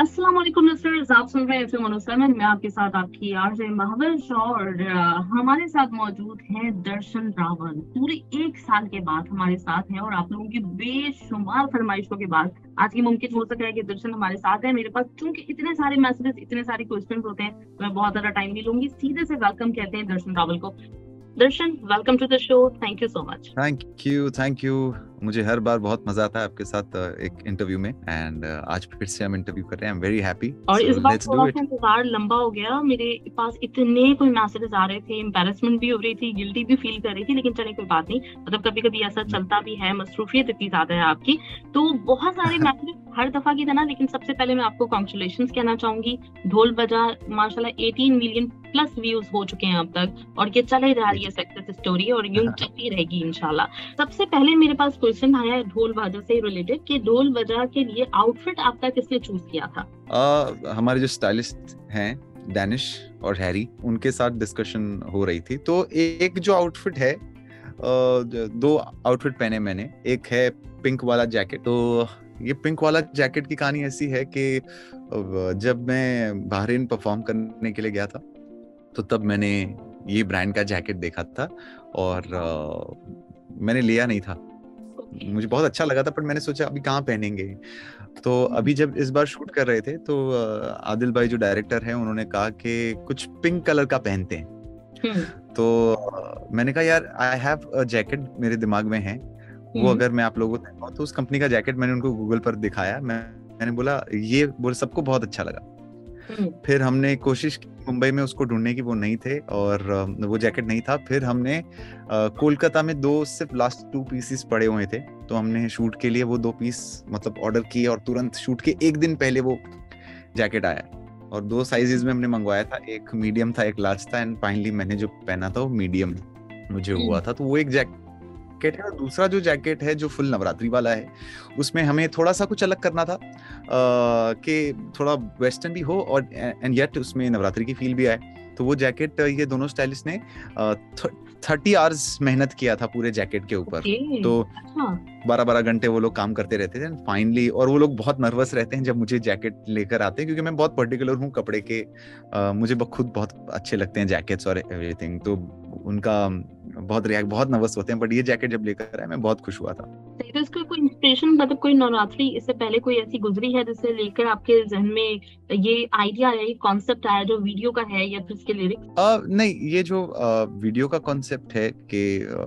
अस्सलाम वालेकुम लिसनर्स, आप सुन रहे हैं एफएम 107। मैं आपके साथ आपकी आरजे महावश और हमारे साथ मौजूद हैं दर्शन रावल। पूरे 1 साल के बाद हमारे साथ हैं और आप लोगों की बेशुमार फरमाइशों के बाद आज ये मुमकिन हो सका है कि दर्शन हमारे साथ है। मेरे पास चूंकि इतने सारे मैसेजेस, इतने सारे क्वेश्चन होते हैं, तो मैं बहुत ज्यादा टाइम नहीं लूंगी, सीधे से वेलकम कहते हैं दर्शन रावल को। Darshan, welcome to the show. Thank you so much. Thank you. मुझे हर बार बहुत मजा आता है आपके साथ एक इंटरव्यू में, एंड आज फिर से हम इंटरव्यू कर रहे हैं। आई एम वेरी हैप्पी, और सो इस बार लेट्स थोड़ा डू सा इट। इंतजार लंबा हो गया। मेरे पास इतने कोई मैसेजेस आ रहे थे, एम्बैरेसमेंट भी हो रही थी, गिल्टी भी फील कर रही थी, लेकिन चले कोई बात नहीं। मतलब कभी कभी ऐसा चलता भी है, मसरूफियत इतनी ज्यादा है आपकी। तो बहुत सारे मैसेजेस हर दफा की तरह, लेकिन सबसे पहले मैं आपको कॉन्ग्रेचुलेशंस कहना चाहूंगी। ढोल बजा माशाल्लाह 18 मिलियन प्लस व्यूज हो चुके हैं अब तक, और ये चले जा रही है सक्सेस स्टोरी और यूं चलती रहेगी इंशाल्लाह। सबसे पहले मेरे पास क्वेश्चन आया है ढोल बाजा से रिलेटेड कि ढोल बजा के लिए आउटफिट आपका किसने चूज किया था? हमारे जो स्टाइलिस्ट हैं डैनिश और हैरी, उनके साथ डिस्कशन हो रही थी। तो एक जो आउटफिट है, दो आउटफिट पहने मैंने। एक है पिंक वाला जैकेट। तो ये पिंक वाला जैकेट की कहानी ऐसी है कि जब मैं बहरीन परफॉर्म करने के लिए गया था, तो तब मैंने ये ब्रांड का जैकेट देखा था और मैंने लिया नहीं था। मुझे बहुत अच्छा लगा था, पर मैंने सोचा अभी कहाँ पहनेंगे। तो अभी जब इस बार शूट कर रहे थे, तो आदिल भाई जो डायरेक्टर हैं, उन्होंने कहा कि कुछ पिंक कलर का पहनते हैं। तो मैंने कहा यार, आई हैव अ जैकेट मेरे दिमाग में है, वो अगर मैं आप लोगों को दिखाऊं। तो उस कंपनी का जैकेट मैंने उनको गूगल पर दिखाया। मैंने बोला ये बोल, सबको बहुत अच्छा लगा। फिर हमने कोशिश की मुंबई में उसको ढूंढने की, वो नहीं थे और वो जैकेट नहीं था। फिर हमने कोलकाता में दो सिर्फ लास्ट 2 पीसेस पड़े हुए थे, तो हमने शूट के लिए वो 2 पीस मतलब ऑर्डर किए और तुरंत शूट के 1 दिन पहले वो जैकेट आया। और 2 साइजेस में हमने मंगवाया था, एक मीडियम था, एक लार्ज था, एंड फाइनली मैंने जो पहना था वो मीडियम मुझे हुआ था। तो वो एक जैकेट है। और दूसरा जो जैकेट है, जो फुल नवरात्रि वाला है, उसमें हमें थोड़ा सा कुछ अलग करना था कि थोड़ा वेस्टर्न भी हो और एंड येट उसमें नवरात्रि की फील भी आए। तो वो जैकेट ये दोनों स्टाइलिस्ट ने 30 आवर्स मेहनत किया था पूरे जैकेट के ऊपर। तो 12-12 घंटे वो लोग काम करते रहते थे फाइनली। और वो लोग बहुत नर्वस रहते हैं जब मुझे जैकेट लेकर आते हैं, क्योंकि मैं बहुत पर्टिकुलर हूँ कपड़े के। मुझे खुद बहुत अच्छे लगते हैं जैकेट्स और एवरीथिंग। तो उनका बहुत नर्वस होते हैं, बट ये जैकेट जब लेकर आया मैं बहुत खुश हुआ था। तो इसका कोई इंस्पिरेशन, मतलब कोई नवरात्रि इससे पहले कोई ऐसी गुजरी है जिससे लेकर आपके जहन में ये आइडिया आया, ये कॉन्सेप्ट आया, जो वीडियो का है या फिर इसके लिरिक्स? नहीं, ये जो वीडियो का कॉन्सेप्ट है कि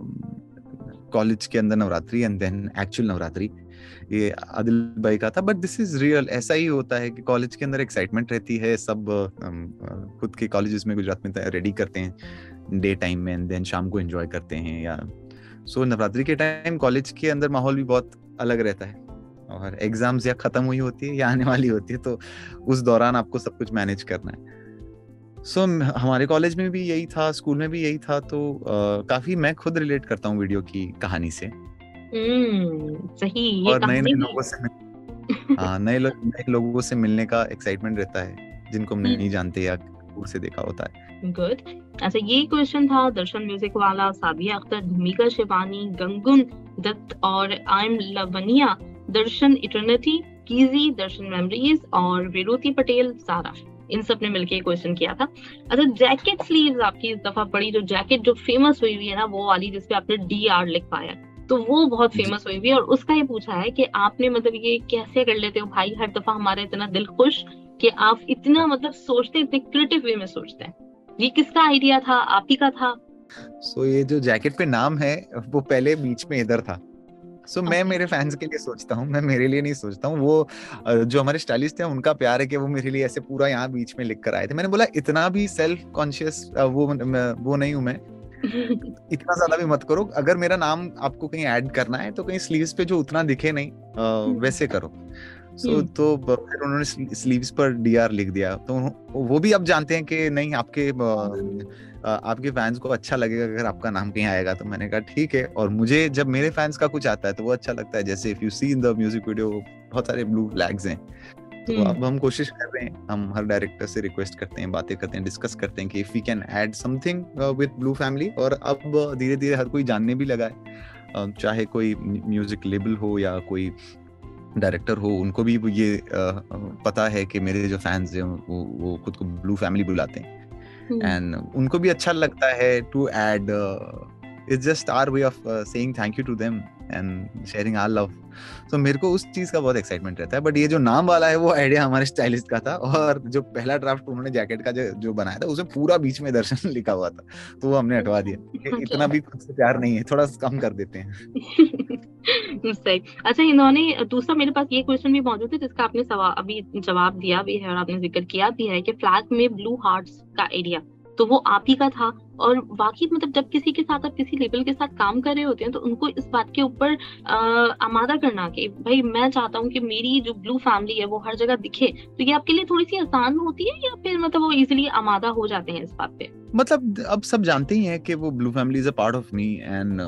कॉलेज के अंदर Navratri and then actual Navratri, ये आदिल भाई का था। But this is real. ऐसा ही होता है कि कॉलेज के अंदर एक्साइटमेंट रहती है। सब खुद के कॉलेजेस में गुजरात में रेडी करते हैं डे टाइम में, एंड देन शाम को एंजॉय करते हैं। या सो नवरात्रि के टाइम कॉलेज के अंदर माहौल भी बहुत अलग रहता है, और एग्जाम्स या खत्म हुई होती है या आने वाली होती है, तो उस दौरान आपको सब कुछ मैनेज करना है। सो हमारे कॉलेज में भी यही था, स्कूल में भी यही था। तो काफी मैं खुद रिलेट करता हूँ वीडियो की कहानी से। सही, ये और नए कहानी नए भी लोगों से नए लोगों से मिलने का एक्साइटमेंट रहता है, जिनको हम नहीं जानते या दूर से देखा होता है। गुड। अच्छा, ये क्वेश्चन था दर्शन म्यूजिक वाला, सादिया अख्तर, भूमिका शिवानी, गंगुन दत्त और I am Lavania, Darshan eternity, कीजी, दर्शन मेमोरीज और विरोती पटेल सारा, इन सब ने मिलकर क्वेश्चन किया था। अच्छा, जैकेट स्लीव्स आपकी इस दफा पड़ी, जो जैकेट जो फेमस हुई हुई है ना, वो वाली जिसपे आपने DR लिख पाया, तो वो बहुत फेमस हुई हुई है। और उसका ये पूछा है कि आपने मतलब ये कैसे कर लेते हो भाई, हर दफा हमारा इतना दिल खुश कि आप इतना मतलब सोचते हैं, इतने क्रिएटिव वे में सोचते हैं। ये किसका आइडिया था? आप ही का था? सो ये जो जैकेट पे नाम है, वो पहले बीच में इधर था। मैं मेरे फैंस के लिए सोचता हूँ, मैं मेरे लिए नहीं सोचता हूँ। वो जो हमारे स्टाइलिस्ट हैं, उनका प्यार है कि वो मेरे लिए ऐसे पूरा यहाँ बीच में लिख कर आए थे। मैंने बोला इतना भी सेल्फ कॉन्शियस वो नहीं हूँ मैं, इतना ज्यादा भी मत करो। अगर मेरा नाम आपको कहीं ऐड करना है तो कहीं स्लीव्स पे जो उतना दिखे नहीं, वैसे करो। तो फिर उन्होंने स्लीव्स पर DR लिख दिया। तो वो भी अब जानते हैं कि नहीं, आपके फैंस को अच्छा लगेगा अगर आपका नाम कहीं आएगा। तो मैंने कहा ठीक है। और मुझे जब मेरे फैंस का कुछ आता है तो वो अच्छा लगता है। जैसे if you see in the music video, बहुत सारे ब्लू फ्लैग्स हैं। तो अब हम कोशिश कर रहे हैं, हम हर डायरेक्टर से रिक्वेस्ट करते हैं, बातें करते हैं, डिस्कस करते हैं कि if we can add something with blue family. और अब धीरे धीरे हर कोई जानने भी लगा है, चाहे कोई म्यूजिक लेबल हो या कोई डायरेक्टर हो, उनको भी ये पता है कि मेरे जो फैंस हैं वो खुद को ब्लू फैमिली बुलाते हैं, एंड उनको भी अच्छा लगता है to add, it's just our way of saying thank you to them and sharing our love. तो मेरे को उस चीज का बहुत एक्साइटमेंट रहता है। बट ये जो नाम वाला है वो आइडिया हमारे स्टाइलिस्ट का था, और जो पहला ड्राफ्ट उन्होंने जैकेट का जो बनाया था उसमें पूरा बीच में दर्शन लिखा हुआ था, तो वो हमने हटवा दिया। इतना भी खुद से प्यार नहीं है, थोड़ा कम कर देते हैं। सही। अच्छा, इन्होंने दूसरा मेरे पास ये क्वेश्चन भी मौजूद है जिसका आपने अभी जवाब दिया भी है और आपने जिक्र किया भी है कि फ्लैग में ब्लू हार्ट्स का एरिया तो वो आप ही का था। और वाकई मतलब जब किसी के साथ आप किसी लेबल के साथ काम कर रहे होते हैं तो उनको इस बात के ऊपर आमादा करना कि भाई मैं चाहता हूँ कि मेरी जो ब्लू फैमिली है वो हर जगह दिखे, तो ये आपके लिए थोड़ी सी आसान होती है या फिर मतलब वो इजीली आमादा हो जाते हैं इस बात पे? मतलब अब सब जानते ही हैं कि वो blue family is a part of me, and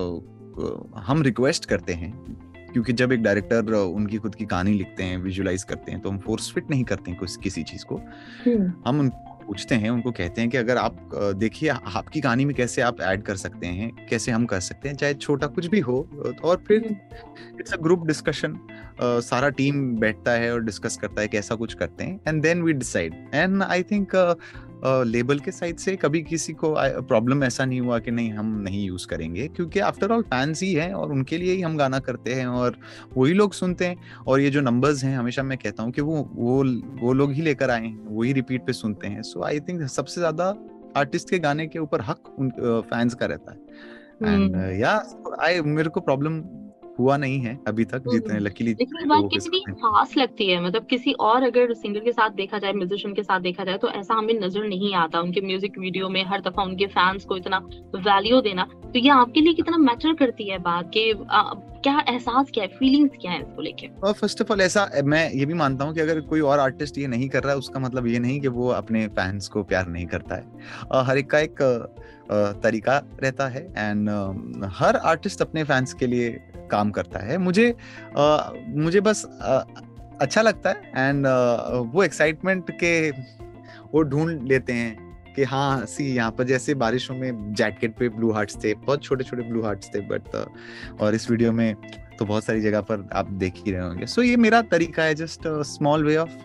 हम रिक्वेस्ट करते हैं, क्योंकि जब एक डायरेक्टर उनकी खुद की कहानी लिखते हैं, विजुअलाइज करते हैं, तो हम फोर्स फिट नहीं करते हैं किसी चीज को। हम उनको पूछते हैं, उनको कहते हैं कि अगर आप देखिए आपकी कहानी में कैसे आप ऐड कर सकते हैं, कैसे हम कर सकते हैं, चाहे छोटा कुछ भी हो। और फिर इट्स अ ग्रुप डिस्कशन, सारा टीम बैठता है और डिस्कस करता है कैसा कुछ करते हैं, and then we decide. And I think label के साइड से कभी किसी को प्रॉब्लम ऐसा नहीं हुआ कि नहीं हम नहीं यूज करेंगे, क्योंकि आफ्टर ऑल फैंस ही हैं और उनके लिए ही हम गाना करते हैं और वही लोग सुनते हैं। और ये जो नंबर्स हैं, हमेशा मैं कहता हूँ कि वो लोग ही लेकर आए हैं, वही रिपीट पे सुनते हैं। सो आई थिंक सबसे ज्यादा आर्टिस्ट के गाने के ऊपर हक उन फैंस का रहता है। एंड मेरे को प्रॉब्लम हुआ नहीं है अभी तक, जितने लकीली। लेकिन ये बात कितनी खास लगती है, मतलब किसी और अगर सिंगर के साथ देखा जाए, म्यूजिशियन के साथ देखा जाए तो ऐसा हमें नजर नहीं आता। उनके म्यूजिक वीडियो में हर दफा उनके फैंस को इतना वैल्यू देना, तो ये आपके लिए कितना मैटर करती है बात के क्या एहसास, क्या है, फीलिंग्स क्या है इसको लेके? और फर्स्ट ऑफ ऑल ऐसा मैं ये भी मानता हूँ कि अगर कोई और आर्टिस्ट ये नहीं कर रहा है उसका मतलब ये नहीं कि वो अपने फैंस को प्यार नहीं करता है। हर एक का एक तरीका रहता है, एंड हर आर्टिस्ट अपने फैंस के लिए काम करता है। मुझे बस अच्छा लगता है, एंड वो एक्साइटमेंट के वो ढूंढ लेते हैं कि हाँ यहाँ पर जैसे बारिशों में जैकेट पे ब्लू हार्ट्स थे, बहुत छोटे छोटे ब्लू हार्ट्स थे, बट और इस वीडियो में तो बहुत सारी जगह पर आप देख ही रहे होंगे। सो ये मेरा तरीका है, just small way of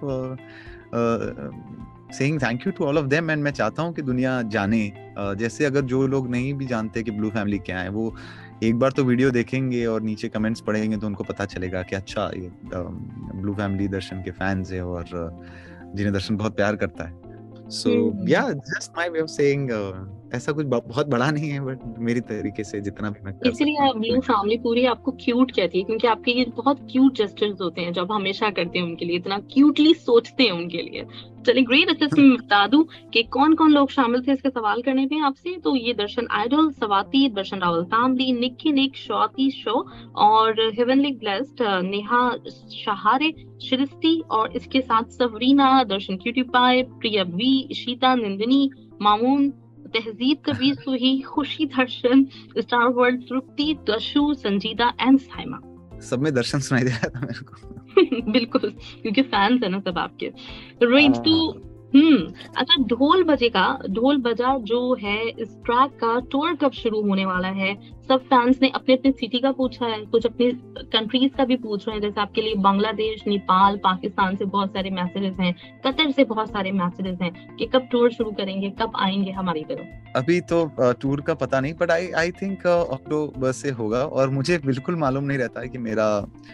saying thank you to all of them. And मैं चाहता हूँ कि दुनिया जाने, जैसे अगर जो लोग नहीं भी जानते कि ब्लू फैमिली क्या है, वो एक बार तो वीडियो देखेंगे और नीचे कमेंट्स पढ़ेंगे तो उनको पता चलेगा कि अच्छा ये ब्लू फैमिली दर्शन के फैंस है और जिन्हें दर्शन बहुत प्यार करता है। So yeah, just my way of saying ऐसा कुछ बहुत बड़ा नहीं है, बट मेरी तरीके से जितना भी मैं कर सकता हूँ। इसलिए ब्लू फैमिली पूरी आपको क्यूट कहती है, क्योंकि आपके ये बहुत क्यूट जेस्चर्स होते हैं जो आप हमेशा करते हैं उनके लिए, इतना क्यूटली सोचते हैं उनके लिए। चलिए ग्रेट। अच्छा, मैं बता दूं कि कौन कौन लोग शामिल थे इसके सवाल करने में आपसे। तो ये Darshan idol, Swati, Darshan Raval family, Nikki Nick, Swati show और हेवनली ब्लेस्ड, नेहा शहारे, सृष्टि, और इसके साथ Savrina, Darshan cutie pie, Priya V, Ishita, Nandini, Mamun, Tahzeeb, Kabir, Suhi, खुशी, दर्शन, स्टार वर्ल्ड, तृप्ति, दशु, संजीदा एंड साइमा। सब में दर्शन सुनाई दे रहा था मेरे को। बिल्कुल, क्योंकि फैंस है ना सब आपके। राइट। तो अच्छा, ढोल बजा जो है, इस ट्रैक का टूर कब शुरू होने वाला है? सब फैंस ने अपने अपने सिटी का पूछा है, कुछ अपने कंट्रीज का भी पूछ रहे हैं, जैसे आपके लिए बांग्लादेश, नेपाल, पाकिस्तान से बहुत सारे मैसेजेस हैं, कतर से बहुत सारे मैसेजेस हैं कि कब टूर शुरू करेंगे, कब आएंगे हमारी तरफ। अभी तो टूर का पता नहीं, बट आई थिंक अक्टूबर से होगा। और मुझे बिल्कुल मालूम नहीं रहता है कि मेरा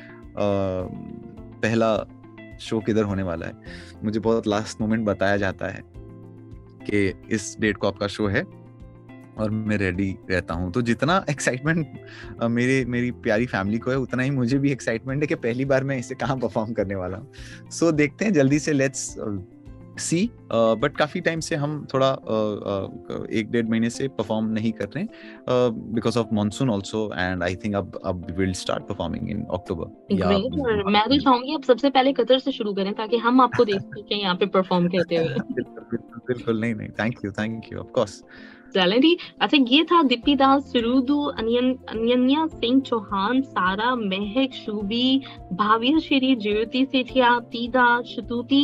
पहला शो किधर होने वाला है। मुझे बहुत लास्ट मोमेंट बताया जाता है कि इस डेट को आपका शो है, और मैं रेडी रहता हूँ। तो जितना एक्साइटमेंट मेरी प्यारी फैमिली को है, उतना ही मुझे भी एक्साइटमेंट है कि पहली बार मैं इसे कहाँ परफॉर्म करने वाला हूँ। सो देखते हैं जल्दी से, लेट्स सी। बट काफी टाइम से हम थोड़ा 1-1.5 महीने से परफॉर्म नहीं कर रहे हैं because of monsoon also, and I think अब will start performing in October. Great. मैं तो चाहूंगी आप सबसे पहले कतर से शुरू करें ताकि हम आपको देख सकें यहाँ पे परफॉर्म करते हुए। बिल्कुल, नहीं, थैंक यू ऑफ कोर्स। चलें ठीक। अच्छा, ये था दीप्ति दास, सुरुदू, अनन्या सिंह चौहान, सारा, महक, शुभी, भाविया श्री, ज्योति सेठिया, तीदा, शतुति,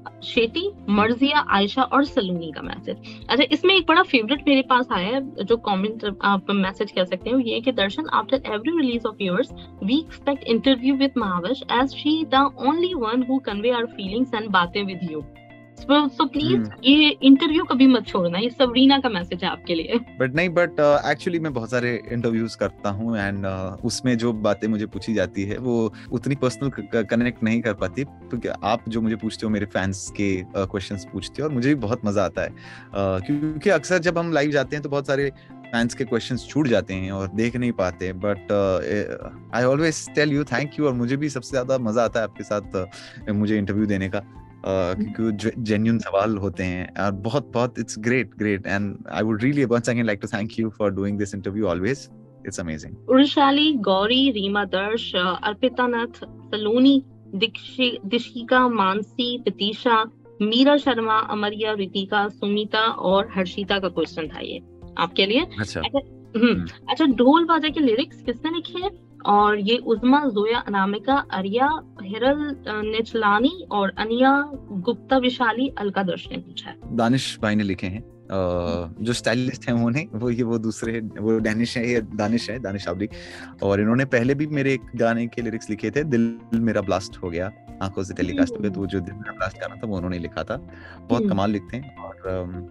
शेटी, मर्जिया, आयशा और सलूनी का मैसेज। अच्छा, इसमें एक बड़ा फेवरेट मेरे पास आया है, जो कमेंट आप मैसेज कह सकते हैं, ये कि Darshan, after every release of yours we expect interview with Mahavish as she the only one who convey our feelings and बातें विद यू। सो प्लीज ये इंटरव्यू कभी मत छोड़ना, ये सबरीना का मैसेज है आपके लिए। बट एक्चुअली मैं बहुत सारे इंटरव्यूज करता हूँ एंड उसमें जो बातें मुझे पूछी जाती है वो उतनी पर्सनल कनेक्ट नहीं कर पाती, क्योंकि आप जो मुझे पूछते हो मेरे फैंस के क्वेश्चंस पूछते हो और मुझे भी बहुत मजा आता है, क्योंकि अक्सर जब हम लाइव जाते हैं तो बहुत सारे फैंस के क्वेश्चंस छूट जाते हैं और देख नहीं पाते, but I always tell you thank you. और मुझे भी सबसे ज्यादा मजा आता है आपके साथ मुझे इंटरव्यू देने का, क्योंकि जेन्युइन सवाल होते हैं और बहुत it's great and I would really once again like to thank you for doing this interview always, it's amazing. Urshali, Gauri, Reema Darsh, Arpita नाथ, सलोनी, दिशिका, मानसी, प्रतीशा, मीरा शर्मा, अमरिया, रितिका, सुमिता और हर्षिता का क्वेश्चन था ये आपके लिए। अच्छा, ढोल बाजा के लिरिक्स किसने लिखे हैं? और ये उज़मा, जोया, अनामिका, अरिया, हिरल निचलानी और अनिया गुप्ता विशाली अलका दर्श ने पूछा है। दानिश भाई ने लिखे हैं, जो स्टाइलिस्ट हैं वो दूसरे, वो दानिश है दानिश आबरी, और इन्होंने पहले भी मेरे एक गाने के लिरिक्स लिखे थे, दिल मेरा ब्लास्ट हो गया आंखों से टेलीकास्ट पे, तो जो दिल मेरा ब्लास्ट गाना था वो उन्होंने लिखा था। बहुत कमाल लिखते हैं और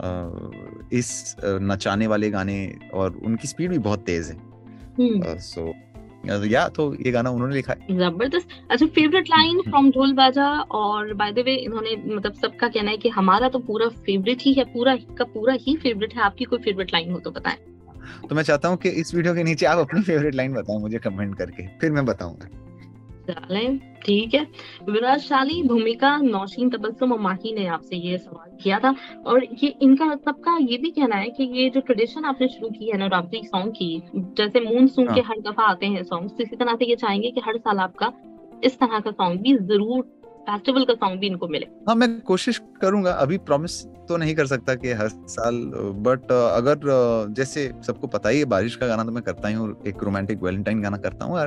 इस नचाने वाले गाने और उनकी स्पीड भी बहुत तेज है, सो या तो ये गाना उन्होंने लिखा है। जबरदस्त। अच्छा, फेवरेट लाइन फ्रॉम ढोल बाजा, और बाय द वे इन्होंने मतलब सबका कहना है कि हमारा तो पूरा फेवरेट ही है, पूरा ही फेवरेट है, आपकी कोई फेवरेट लाइन हो तो बताएं। तो मैं चाहता हूँ कि इस वीडियो के नीचे आप अपनी फेवरेट लाइन बताओ मुझे कमेंट करके, फिर मैं बताऊंगा। चलें, ठीक है। विराजशाली, भूमिका, नौशीन, तबस्सुम और माही ने आपसे ये सवाल किया था, और ये इनका सबका ये भी कहना है कि ये जो ट्रेडिशन आपने शुरू की है नवरात्रि सॉन्ग की, जैसे मूनसून के हर दफा आते हैं सॉन्ग, इसी तरह से ये चाहेंगे कि हर साल आपका इस तरह का सॉन्ग भी जरूर, फेस्टिवल का सॉन्ग भी इनको मिले। हाँ, मैं कोशिश करूंगा, अभी प्रॉमिस तो नहीं कर सकता कि हर साल, बट अगर जैसे सबको पता ही है बारिश का गाना तो मैं करता ही हूँ, एक रोमांटिक वैलेंटाइन गाना करता हूँ,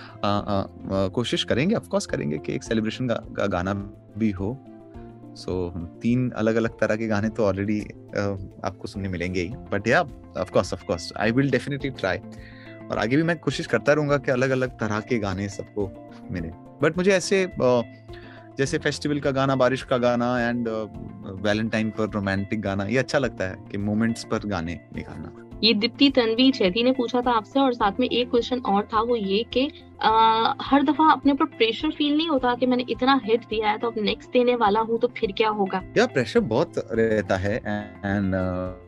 और कोशिश करेंगे, ऑफ कोर्स करेंगे कि एक सेलिब्रेशन का गाना भी हो। सो 3 अलग अलग तरह के गाने तो ऑलरेडी आपको सुनने मिलेंगे ही, but yeah of course I will definitely try, और आगे भी मैं कोशिश करता रहूंगा कि अलग अलग तरह के गाने सबको मिले। बट मुझे ऐसे जैसे फेस्टिवल का गाना, बारिश का गाना एंड वैलेंटाइन पर रोमांटिक गाना, ये अच्छा लगता है कि मोमेंट्स पर गाने निकालना। ये दीप्ति तन्वी चैती ने पूछा था आपसे, और साथ में एक क्वेश्चन और था, वो ये कि हर दफा अपने ऊपर प्रेशर फील नहीं होता कि मैंने इतना हिट दिया है तो अब नेक्स्ट देने वाला हूँ तो फिर क्या होगा? या प्रेशर बहुत रहता है, and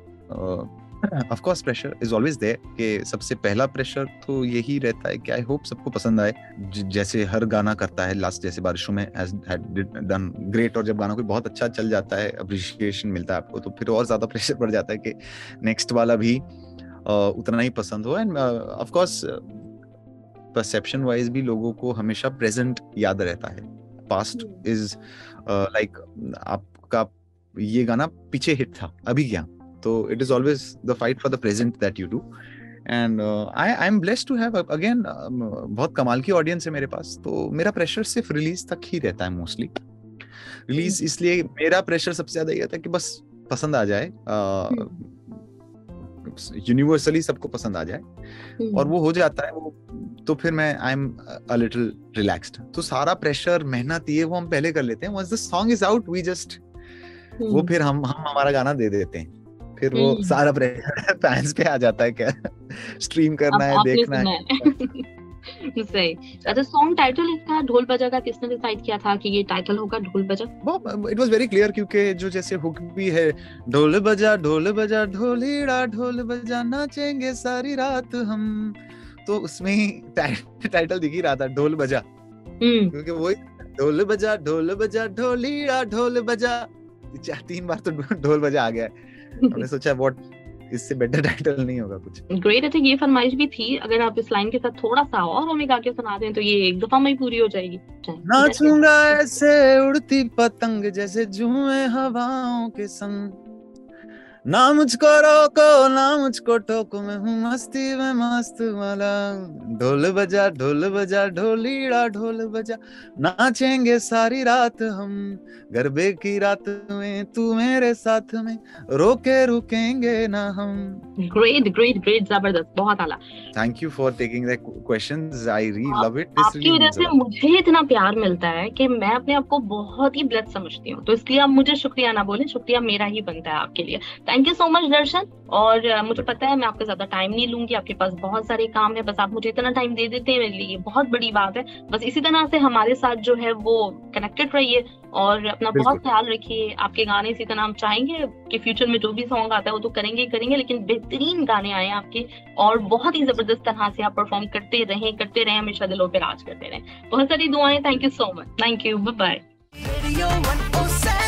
of course pressure is always there, कि सबसे पहला प्रेशर तो यही रहता है कि आई होप सबको पसंद आए, जैसे हर गाना करता है लास्ट, जैसे बारिशों में हैज डन ग्रेट, और जब गाना कोई बहुत अच्छा चल जाता है, अप्रिशिएशन मिलता है आपको, तो फिर और ज्यादा प्रेशर बढ़ जाता है कि नेक्स्ट वाला भी उतना ही पसंद हो। And of course perception wise भी लोगों को हमेशा प्रेजेंट याद रहता है, पास्ट इज लाइक आपका ये गाना पीछे हिट था, अभी क्या, तो it is always the fight for the present that you do, and I'm blessed to have again बहुत कमाल की ऑडियंस है मेरे पास, तो मेरा प्रेशर सिर्फ रिलीज तक ही रहता है मोस्टली। रिलीज इसलिए मेरा प्रेशर सबसे ज्यादा ये था कि बस पसंद आ जाए, यूनिवर्सली सबको पसंद आ जाए, और वो हो जाता है वो, तो फिर मैं I am a little relaxed. तो सारा प्रेशर, मेहनत ये वो हम पहले कर लेते हैं, once the song is out we just वो फिर हम हमारा गाना दे देते हैं, फिर वो सारा प्रेशर फैंस पे आ जाता है, क्या स्ट्रीम करना है, देखना है। सही। अच्छा, सॉन्ग टाइटल इसका ढोल बजा का किसने डिसाइड किया था कि ये टाइटल होगा ढोल बजा? इट वाज वेरी क्लियर, क्योंकि जो जैसे हुक भी है, ढोल बजा ढोलीड़ा ढोल बजा नाचेंगे सारी रात हम, तो उसमें ही टाइटल दिख ही रहा था ढोल बजा, क्योंकि वही ढोल बजा ढोलीड़ा ढोल बजा, 3 बार तो ढोल बजा आ गया। हमने सोचा व्हाट, इससे बेटर टाइटल नहीं होगा कुछ। ग्रेट। अच्छा, ये फरमाइश भी थी, अगर आप इस लाइन के साथ थोड़ा सा और हमें गा के सुना दें तो ये एक दफा में ही पूरी हो जाएगी। नाचूंगा ऐसे उड़ती पतंग जैसे जुए हवाओं के संग, ना मुझको रोको ना मुझको टोको, मैं हूँ मस्ती में मस्त वाला। ढोल बजा ढोलीड़ा ढोल बजा, नाचेंगे सारी रात हम, गरबे की रात में तू मेरे साथ में, रोके रुकेंगे ना हम। ग्रेट ग्रेट ग्रेट, जबरदस्त, बहुत आला। Thank you for taking the questions, I really love it. आपकी वजह से मुझे इतना प्यार मिलता है कि मैं अपने आप को बहुत ही ब्लेस्ड समझती हूँ, तो इसलिए आप मुझे शुक्रिया ना बोलें, शुक्रिया मेरा ही बनता है आपके लिए। Thank you so much Darshan. और मुझे पता है मैं आपका ज्यादा टाइम नहीं लूंगी, आपके पास बहुत सारे काम है, बस आप मुझे इतना टाइम दे देते हैं मेरे लिए ये बहुत बड़ी बात है। बस इसी तरह से हमारे साथ जो है वो कनेक्टेड रहिए और अपना बहुत ख्याल रखिए। आपके गाने इसी तरह हम चाहेंगे कि फ्यूचर में जो भी सॉन्ग आता है वो तो करेंगे ही करेंगे, लेकिन बेहतरीन गाने आए आपके और बहुत ही जबरदस्त तरह से आप परफॉर्म करते रहें, हमेशा दिलों पे राज करते रहें। बहुत सारी दुआएं। Thank you so much. Thank you, bye bye.